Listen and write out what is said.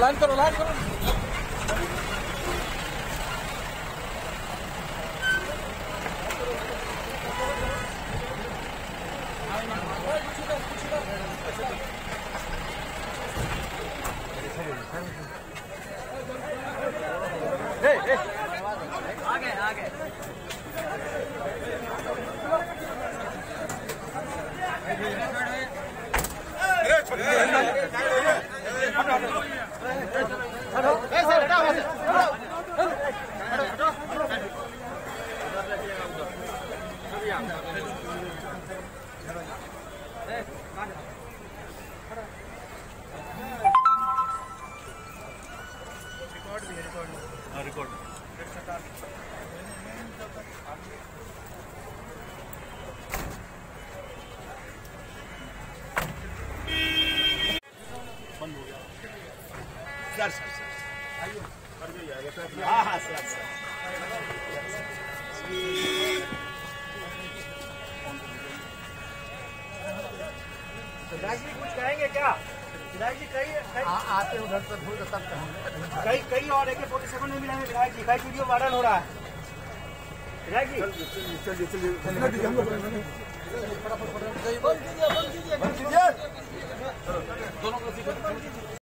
Line करो line करो। आगे आगे रिकॉर्ड बंद हो गया सर आइए हाँ सर विधायक जी कुछ कहेंगे क्या? विधायक जी कई आते उधर से भूल सब कहेंगे। कई और AK-47 में मिला है विधायक जी, कई वीडियो वायरल हो रहा है विधायक जी। चलिए